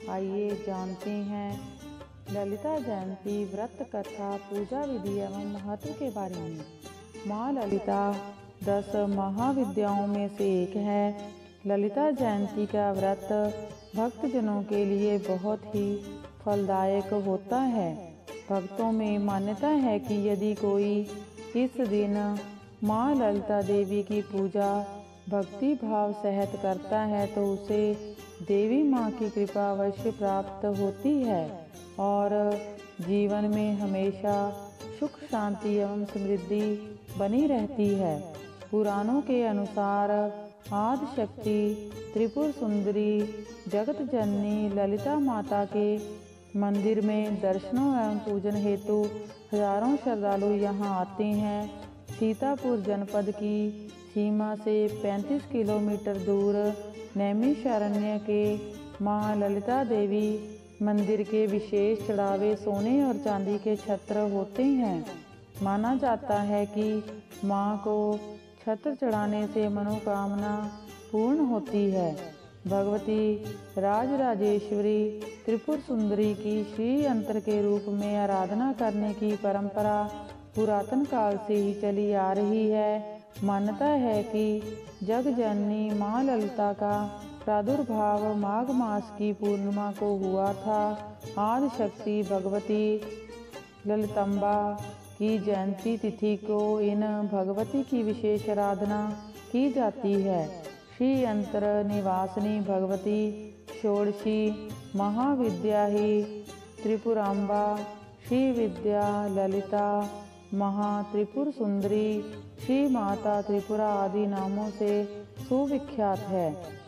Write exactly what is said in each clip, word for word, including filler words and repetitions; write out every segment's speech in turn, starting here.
आइए जानते हैं ललिता जयंती व्रत कथा पूजा विधि एवं महत्व के बारे में। माँ ललिता दस महाविद्याओं में से एक है। ललिता जयंती का व्रत भक्तजनों के लिए बहुत ही फलदायक होता है। भक्तों में मान्यता है कि यदि कोई इस दिन माँ ललिता देवी की पूजा भक्ति भाव सहित करता है तो उसे देवी माँ की कृपा अवश्य प्राप्त होती है और जीवन में हमेशा सुख शांति एवं समृद्धि बनी रहती है। पुराणों के अनुसार आदि शक्ति त्रिपुर सुंदरी जगत जननी ललिता माता के मंदिर में दर्शनों एवं पूजन हेतु हजारों श्रद्धालु यहाँ आते हैं। सीतापुर जनपद की सीमा से पैंतीस किलोमीटर दूर नैमिषारण्य के माँ ललिता देवी मंदिर के विशेष चढ़ावे सोने और चांदी के छत्र होते हैं। माना जाता है कि माँ को छत्र चढ़ाने से मनोकामना पूर्ण होती है। भगवती राजराजेश्वरी त्रिपुर सुंदरी की श्री यंत्र के रूप में आराधना करने की परंपरा पुरातन काल से ही चली आ रही है। मान्यता है कि जग जननी माँ ललिता का प्रादुर्भाव माघ मास की पूर्णिमा को हुआ था। आदि शक्ति भगवती ललितम्बा की जयंती तिथि को इन भगवती की विशेष आराधना की जाती है। श्री यंत्र निवासिनी भगवती षोडशी महाविद्या ही त्रिपुरांबा श्री विद्या ललिता महा त्रिपुर सुंदरी श्री माता त्रिपुरा आदि नामों से सुविख्यात है।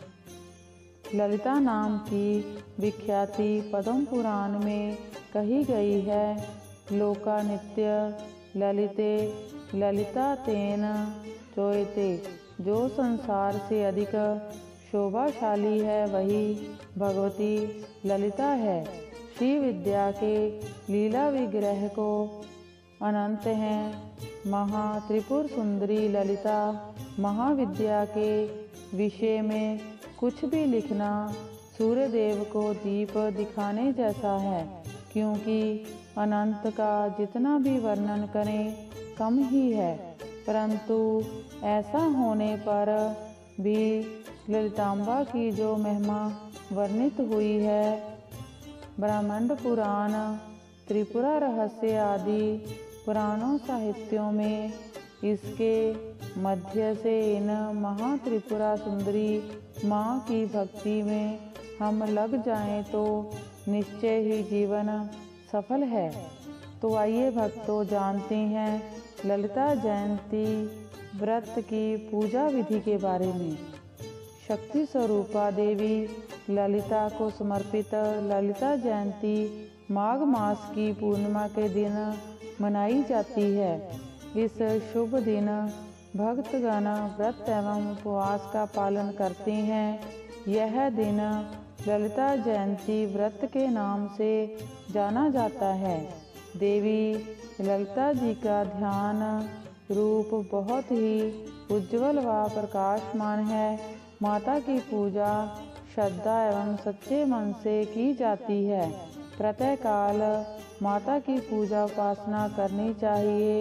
ललिता नाम की विख्याति पद्म पुराण में कही गई है। लोका नित्य ललिते ललिता तेन चोयते, जो संसार से अधिक शोभाशाली है वही भगवती ललिता है। श्री विद्या के लीला विग्रह को अनंत हैं। महा त्रिपुर सुंदरी ललिता महाविद्या के विषय में कुछ भी लिखना सूर्य देव को दीप दिखाने जैसा है, क्योंकि अनंत का जितना भी वर्णन करें कम ही है। परंतु ऐसा होने पर भी ललितांबा की जो महिमा वर्णित हुई है, ब्रह्मांड पुराण त्रिपुरा रहस्य आदि पुराणों साहित्यों में इसके मध्य से इन महा त्रिपुरा सुंदरी माँ की भक्ति में हम लग जाएं तो निश्चय ही जीवन सफल है। तो आइए भक्तों जानते हैं ललिता जयंती व्रत की पूजा विधि के बारे में। शक्ति स्वरूपा देवी ललिता को समर्पित ललिता जयंती माघ मास की पूर्णिमा के दिन मनाई जाती है। इस शुभ दिन भक्तगण व्रत एवं उपवास का पालन करते हैं। यह दिन ललिता जयंती व्रत के नाम से जाना जाता है। देवी ललिता जी का ध्यान रूप बहुत ही उज्जवल व प्रकाशमान है। माता की पूजा श्रद्धा एवं सच्चे मन से की जाती है। प्रातः काल माता की पूजा उपासना करनी चाहिए।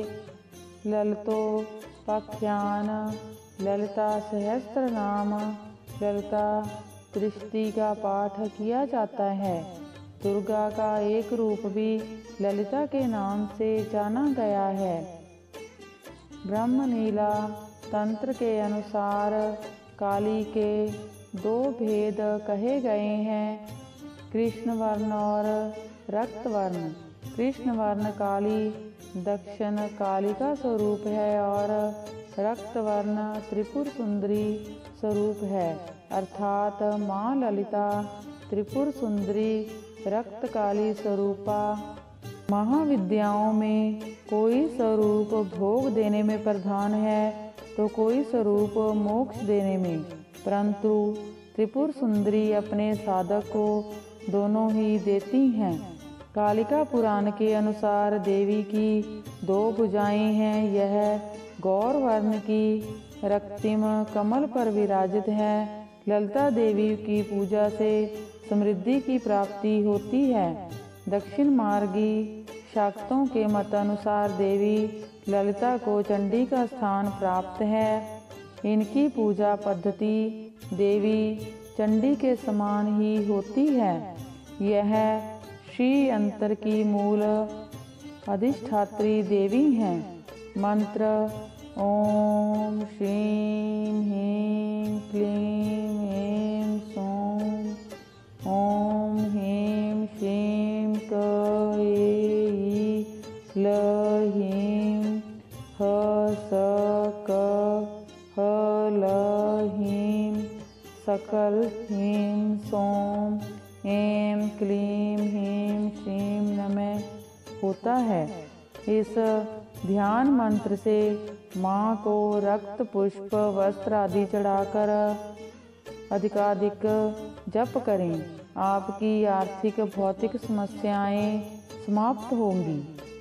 ललितोपाख्यान ललिता सहस्त्र नाम ललिता दृष्टि का पाठ किया जाता है। दुर्गा का एक रूप भी ललिता के नाम से जाना गया है। ब्रह्मलीला तंत्र के अनुसार काली के दो भेद कहे गए हैं, कृष्ण वर्ण और रक्त वर्ण। कृष्ण वर्ण काली दक्षिण कालिका स्वरूप है और रक्त वर्ण त्रिपुर सुंदरी स्वरूप है, अर्थात माँ ललिता त्रिपुर सुंदरी रक्त काली स्वरूपा। महाविद्याओं में कोई स्वरूप भोग देने में प्रधान है तो कोई स्वरूप मोक्ष देने में, परंतु त्रिपुर सुंदरी अपने साधक को दोनों ही देती हैं। कालिका पुराण के अनुसार देवी की दो भुजाएं हैं। यह गौर वर्ण की रक्तिम कमल पर विराजित है। ललिता देवी की पूजा से समृद्धि की प्राप्ति होती है। दक्षिण मार्गी शाक्तों के मतानुसार देवी ललिता को चंडी का स्थान प्राप्त है। इनकी पूजा पद्धति देवी चंडी के समान ही होती है। यह श्री यंत्र की मूल अधिष्ठात्री देवी हैं। मंत्र ओम श्रीं ह्रीं क्लीं ऐं सौं ओम ह्रीं श्रीं क्लीं ह्रीं ह स क ह ल ह्रीं सकल ह्रीं सौं ऐं क्लीं ह्रीं श्रीं नमः होता है। इस ध्यान मंत्र से माँ को रक्त पुष्प वस्त्र आदि चढ़ाकर अधिकाधिक जप करें। आपकी आर्थिक भौतिक समस्याएं समाप्त होंगी।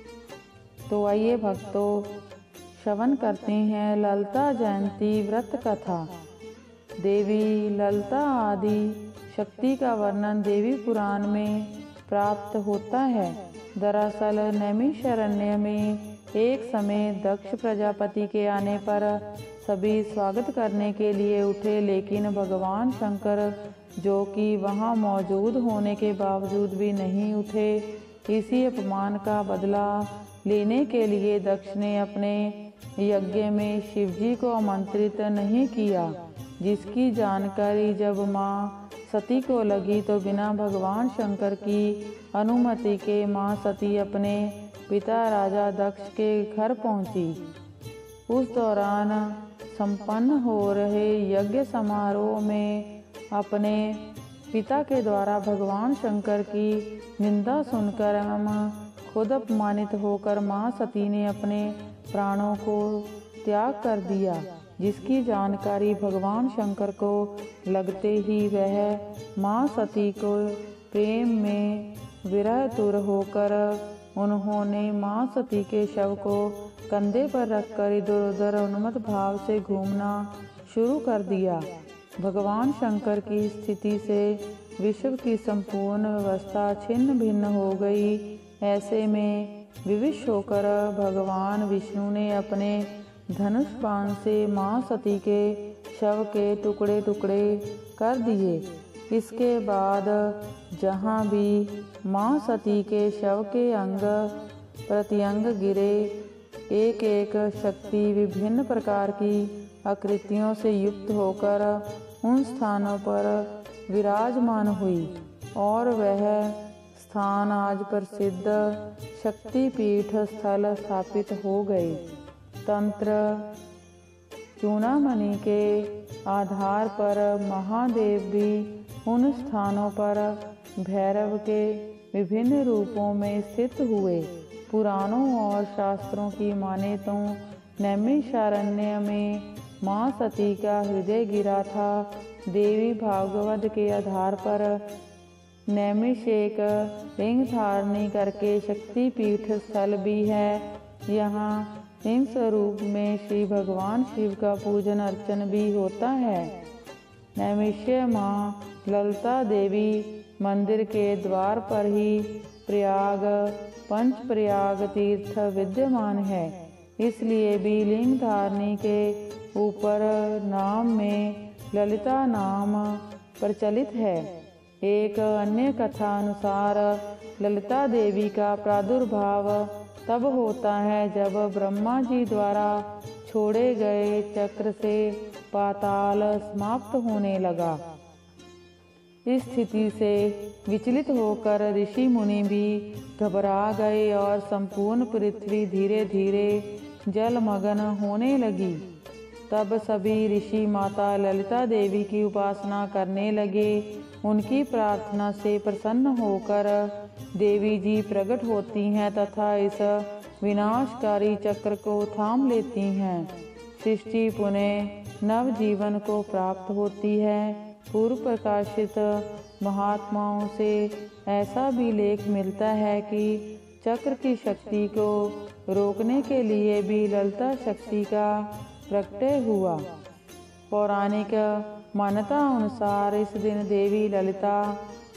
तो आइए भक्तों, श्रवण करते हैं ललिता जयंती व्रत कथा। देवी ललिता आदि शक्ति का वर्णन देवी पुराण में प्राप्त होता है। दरअसल नैमिषारण्य में एक समय दक्ष प्रजापति के आने पर सभी स्वागत करने के लिए उठे, लेकिन भगवान शंकर जो कि वहां मौजूद होने के बावजूद भी नहीं उठे। इसी अपमान का बदला लेने के लिए दक्ष ने अपने यज्ञ में शिवजी को आमंत्रित नहीं किया, जिसकी जानकारी जब माँ सती को लगी तो बिना भगवान शंकर की अनुमति के माँ सती अपने पिता राजा दक्ष के घर पहुंची। उस दौरान संपन्न हो रहे यज्ञ समारोह में अपने पिता के द्वारा भगवान शंकर की निंदा सुनकर एवं खुद अपमानित होकर माँ सती ने अपने प्राणों को त्याग कर दिया, जिसकी जानकारी भगवान शंकर को लगते ही वह माँ सती को प्रेम में विरहतुर होकर उन्होंने माँ सती के शव को कंधे पर रखकर इधर उधर उन्मत्त भाव से घूमना शुरू कर दिया। भगवान शंकर की स्थिति से विश्व की संपूर्ण व्यवस्था छिन्न भिन्न हो गई। ऐसे में विवश होकर भगवान विष्णु ने अपने धनुष बाण से माँ सती के शव के टुकड़े टुकड़े कर दिए। इसके बाद जहाँ भी माँ सती के शव के अंग प्रत्यंग गिरे, एक एक शक्ति विभिन्न प्रकार की आकृतियों से युक्त होकर उन स्थानों पर विराजमान हुई और वह स्थान आज प्रसिद्ध शक्तिपीठ स्थल स्थापित हो गए। तंत्र चूड़ामणि के आधार पर महादेव भी उन स्थानों पर भैरव के विभिन्न रूपों में स्थित हुए। पुराणों और शास्त्रों की माने तो नैमिषारण्य में माँ सती का हृदय गिरा था। देवी भागवत के आधार पर नैमिष एक लिंग धारणी करके शक्तिपीठ स्थल भी है। यहाँ लिंग स्वरूप में श्री भगवान शिव का पूजन अर्चन भी होता है। नैमिष्य माँ ललिता देवी मंदिर के द्वार पर ही प्रयाग पंच प्रयाग तीर्थ विद्यमान है, इसलिए भी लिंग धारणी के ऊपर नाम में ललिता नाम प्रचलित है। एक अन्य कथा अनुसार ललिता देवी का प्रादुर्भाव तब होता है जब ब्रह्मा जी द्वारा छोड़े गए चक्र से पाताल समाप्त होने लगा। इस स्थिति से विचलित होकर ऋषि मुनि भी घबरा गए और संपूर्ण पृथ्वी धीरे धीरे जलमग्न होने लगी। तब सभी ऋषि माता ललिता देवी की उपासना करने लगे। उनकी प्रार्थना से प्रसन्न होकर देवी जी प्रकट होती हैं तथा इस विनाशकारी चक्र को थाम लेती हैं। सृष्टि पुनः नव जीवन को प्राप्त होती है। पूर्व प्रकाशित महात्माओं से ऐसा भी लेख मिलता है कि चक्र की शक्ति को रोकने के लिए भी ललिता शक्ति का प्रकटय हुआ। पौराणिक मान्यता अनुसार इस दिन देवी ललिता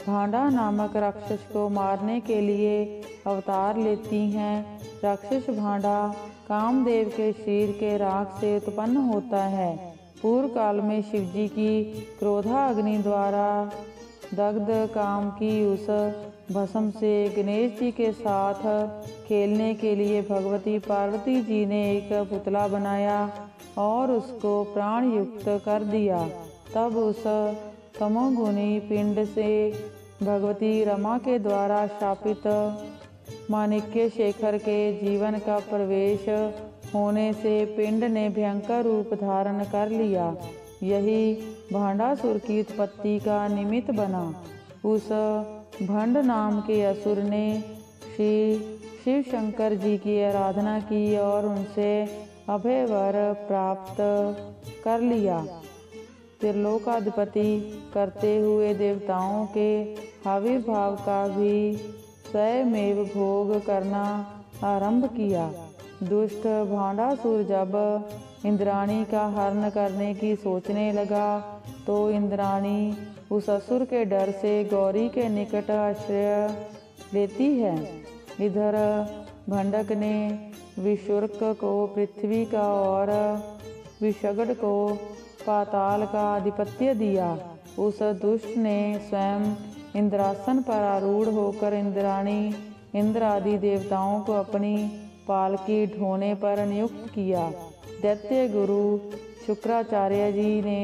भांडा नामक राक्षस को मारने के लिए अवतार लेती हैं। राक्षस भांडा कामदेव के शरीर के राख से उत्पन्न होता है। पूर्व काल में शिवजी की क्रोधाग्नि द्वारा दग्ध काम की उस भस्म से गणेश जी के साथ खेलने के लिए भगवती पार्वती जी ने एक पुतला बनाया और उसको प्राण युक्त कर दिया। तब उस तमोगुनी पिंड से भगवती रमा के द्वारा शापित माणिक्य शेखर के जीवन का प्रवेश होने से पिंड ने भयंकर रूप धारण कर लिया। यही भांडासुर की उत्पत्ति का निमित्त बना। उस भंड नाम के असुर ने श्री शिव शंकर जी की आराधना की और उनसे अभय वर प्राप्त कर लिया। त्रिलोकाधिपति करते हुए देवताओं के आविर्भाव का भी स्वयमेव भोग करना आरंभ किया। दुष्ट भांडासुर जब इंद्राणी का हरण करने की सोचने लगा तो इंद्राणी उस असुर के डर से गौरी के निकट आश्रय लेती है। इधर भंडक ने विशुर्क को पृथ्वी का और विषगड़ को पाताल का आधिपत्य दिया। उस दुष्ट ने स्वयं इंद्रासन पर आरूढ़ होकर इंद्राणी इंद्र आदि देवताओं को अपनी पालकी ढोने पर नियुक्त किया। दैत्य गुरु शुक्राचार्य जी ने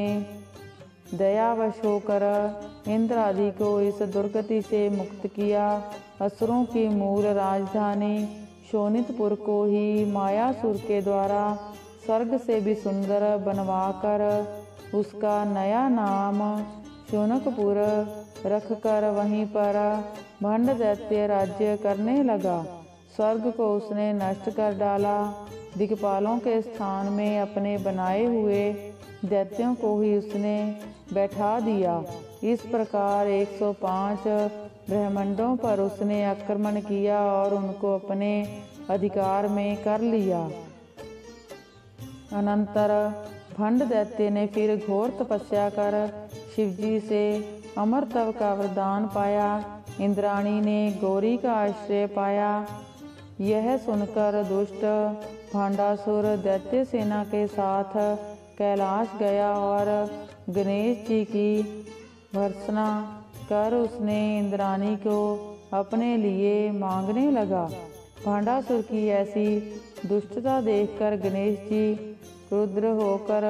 दयावश होकर इंद्र आदि को इस दुर्गति से मुक्त किया। असुरों की मूल राजधानी शोणितपुर को ही मायासुर के द्वारा स्वर्ग से भी सुंदर बनवाकर उसका नया नाम शोनकपुर रखकर वहीं पर भंड दैत्य राज्य करने लगा। स्वर्ग को उसने नष्ट कर डाला। दिक्पालों के स्थान में अपने बनाए हुए दैत्यों को ही उसने बैठा दिया। इस प्रकार एक सौ पाँच ब्रह्मांडों पर उसने आक्रमण किया और उनको अपने अधिकार में कर लिया। अनंतर भंड दैत्य ने फिर घोर तपस्या कर शिवजी से अमरत्व का वरदान पाया। इंद्राणी ने गौरी का आश्रय पाया। यह सुनकर दुष्ट भांडासुर दैत्य सेना के साथ कैलाश गया और गणेश जी की भर्त्सना कर उसने इंद्राणी को अपने लिए मांगने लगा। भांडासुर की ऐसी दुष्टता देखकर गणेश जी क्रुद्ध होकर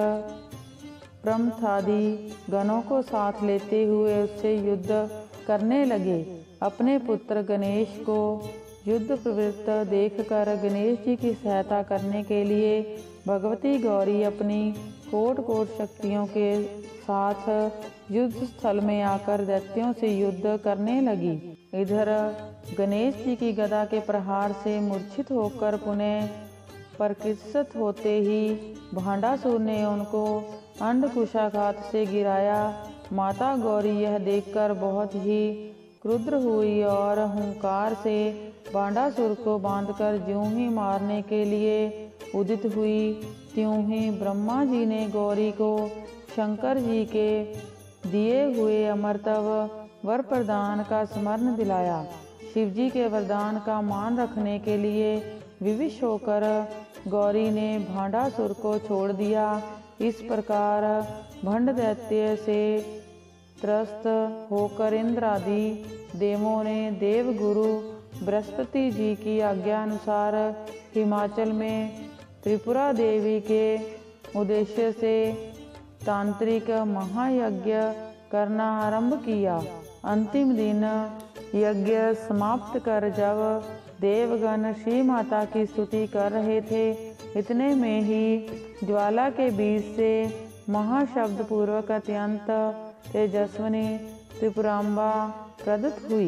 प्रमथादि गणों को साथ लेते हुए उससे युद्ध करने लगे। अपने पुत्र गणेश को युद्ध प्रवृत्त देखकर गणेश जी की सहायता करने के लिए भगवती गौरी अपनी कोट कोट शक्तियों के साथ युद्ध स्थल में आकर दैत्यों से युद्ध करने लगी। इधर गणेश जी की गदा के प्रहार से मूर्छित होकर पुनः प्रकृतिस्थ होते ही भांडासुर ने उनको अंडकुशाघात से गिराया। माता गौरी यह देखकर बहुत ही क्रुद्ध हुई और हुंकार से भांडासुर को बांधकर ज्यों ही मारने के लिए उदित हुई, त्यों ही ब्रह्मा जी ने गौरी को शंकर जी के दिए हुए अमरत्व वर प्रदान का स्मरण दिलाया। शिवजी के वरदान का मान रखने के लिए विविश होकर गौरी ने भांडासुर को छोड़ दिया। इस प्रकार भंड दैत्य से त्रस्त होकर इंद्र आदि देवों ने देवगुरु बृहस्पति जी की आज्ञा अनुसार हिमाचल में त्रिपुरा देवी के उद्देश्य से तांत्रिक महायज्ञ करना आरंभ किया। अंतिम दिन यज्ञ समाप्त कर जब देवगण श्री माता की स्तुति कर रहे थे, इतने में ही ज्वाला के बीच से महाशब्द पूर्वक अत्यंत तेजस्विनी त्रिपुरांबा प्रदत्त हुई।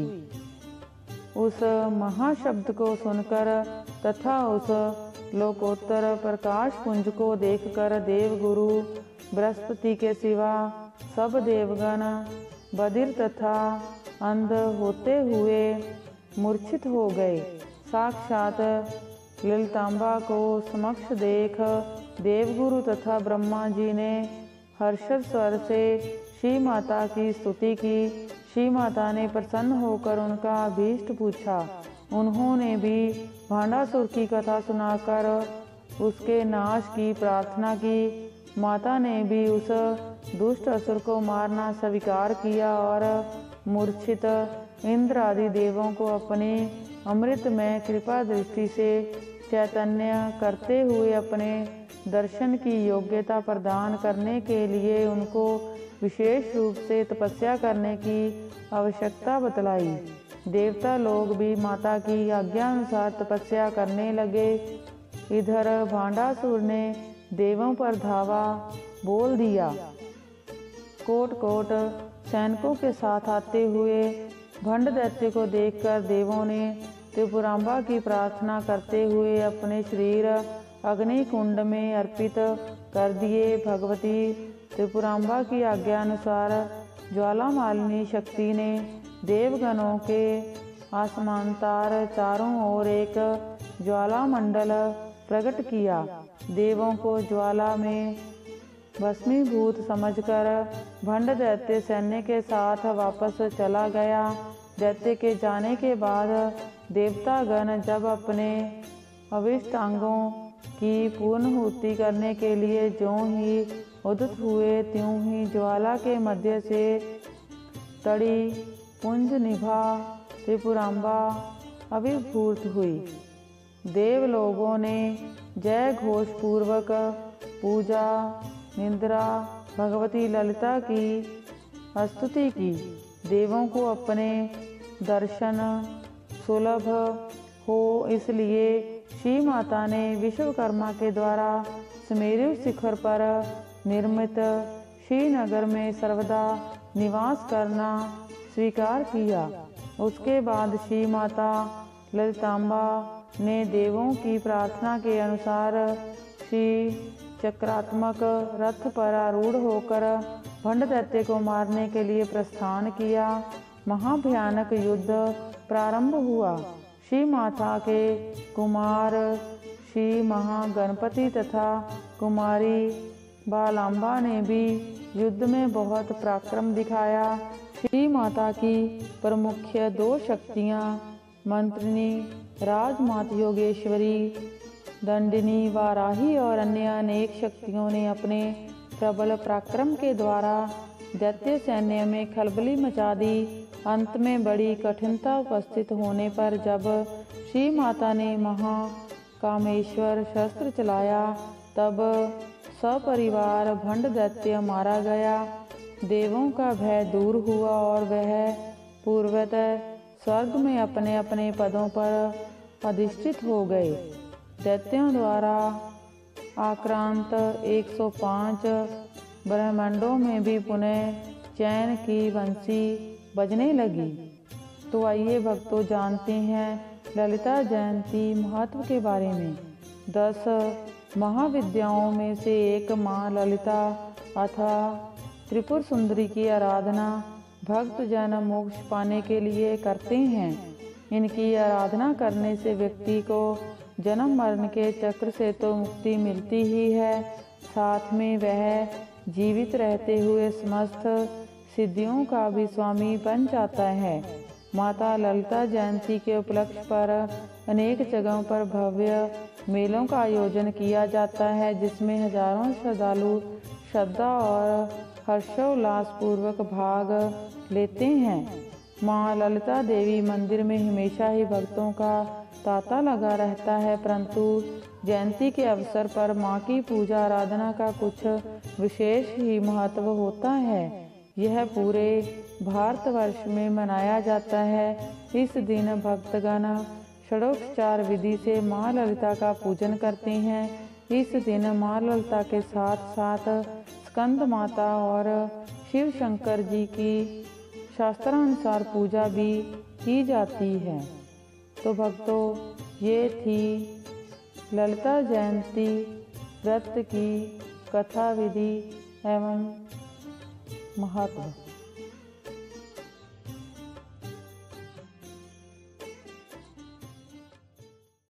उस महाशब्द को सुनकर तथा उस लोकोत्तर प्रकाश पुंज को देखकर देवगुरु बृहस्पति के सिवा सब देवगण बधिर तथा अंध होते हुए मूर्छित हो गए। साक्षात ललितांबा को समक्ष देख देवगुरु तथा ब्रह्मा जी ने हर्षद स्वर से श्री माता की स्तुति की। श्री माता ने प्रसन्न होकर उनका अभीष्ट पूछा। उन्होंने भी भांडासुर की कथा सुनाकर उसके नाश की प्रार्थना की। माता ने भी उस दुष्ट असुर को मारना स्वीकार किया और मूर्छित इंद्र आदि देवों को अपने अमृतमय कृपा दृष्टि से चैतन्य करते हुए अपने दर्शन की योग्यता प्रदान करने के लिए उनको विशेष रूप से तपस्या करने की आवश्यकता बतलाई। देवता लोग भी माता की आज्ञा अनुसार तपस्या करने लगे। इधर भांडासुर ने देवों पर धावा बोल दिया। कोट कोट सैनिकों के साथ आते हुए भंड दैत्य को देखकर देवों ने त्रिपुरांबा की प्रार्थना करते हुए अपने शरीर अग्नि कुंड में अर्पित कर दिए। भगवती त्रिपुरांबा की आज्ञा अनुसार ज्वाला मालिनी शक्ति ने देवगणों के आसमांतर चारों ओर एक ज्वाला मंडल प्रकट किया। देवों को ज्वाला में भस्मीभूत समझकर भंड दैत्य सैन्य के साथ वापस चला गया। दैत्य के जाने के बाद देवतागण जब अपने अभिष्ट अंगों की पूर्णपूर्ति करने के लिए ज्यों ही उदित हुए त्यों ही ज्वाला के मध्य से तड़ी पुंज निभा त्रिपुरांबा अभिभूत हुई। देव लोगों ने जय घोष पूर्वक पूजा निंद्रा भगवती ललिता की स्तुति की। देवों को अपने दर्शन सुलभ हो इसलिए श्री माता ने विश्वकर्मा के द्वारा सुमेरु शिखर पर निर्मित श्रीनगर में सर्वदा निवास करना स्वीकार किया। उसके बाद श्री माता ललितांबा ने देवों की प्रार्थना के अनुसार श्री चक्रात्मक रथ पर आरूढ़ होकर भंड दैत्य को मारने के लिए प्रस्थान किया। महाभयानक युद्ध प्रारंभ हुआ। श्री माता के कुमार श्री महागणपति तथा कुमारी बालांबा ने भी युद्ध में बहुत पराक्रम दिखाया। श्री माता की प्रमुख दो शक्तियाँ मंत्रिनी राजमात योगेश्वरी दंडिनी वाराही और अन्य अनेक शक्तियों ने अपने प्रबल पराक्रम के द्वारा दैत्य सैन्य में खलबली मचा दी। अंत में बड़ी कठिनता उपस्थित होने पर जब श्री माता ने महाकामेश्वर शस्त्र चलाया तब सपरिवार भंड दैत्य मारा गया। देवों का भय दूर हुआ और वह पूर्वतः स्वर्ग में अपने अपने पदों पर अधिष्ठित हो गए। दैत्यों द्वारा आक्रांत एक सौ पाँच ब्रह्मांडों में भी पुनः चैन की बंसी बजने लगी। तो आइए भक्तों जानते हैं ललिता जयंती महत्व के बारे में। दस महाविद्याओं में से एक माँ ललिता अथा त्रिपुर सुंदरी की आराधना भक्त जन मोक्ष पाने के लिए करते हैं। इनकी आराधना करने से व्यक्ति को जन्म मरण के चक्र से तो मुक्ति मिलती ही है, साथ में वह जीवित रहते हुए समस्त सिद्धियों का भी स्वामी बन जाता है। माता ललिता जयंती के उपलक्ष्य पर अनेक जगहों पर भव्य मेलों का आयोजन किया जाता है, जिसमें हजारों श्रद्धालु श्रद्धा और हर्षोल्लास पूर्वक भाग लेते हैं। माँ ललिता देवी मंदिर में हमेशा ही भक्तों का तांता लगा रहता है, परंतु जयंती के अवसर पर माँ की पूजा आराधना का कुछ विशेष ही महत्व होता है। यह पूरे भारतवर्ष में मनाया जाता है। इस दिन भक्तगण षोडशोपचार विधि से माँ ललिता का पूजन करते हैं। इस दिन माँ ललिता के साथ साथ स्कंद माता और शिव शंकर जी की शास्त्रानुसार पूजा भी की जाती है। तो भक्तों, ये थी ललिता जयंती व्रत की कथा विधि एवं महत्व।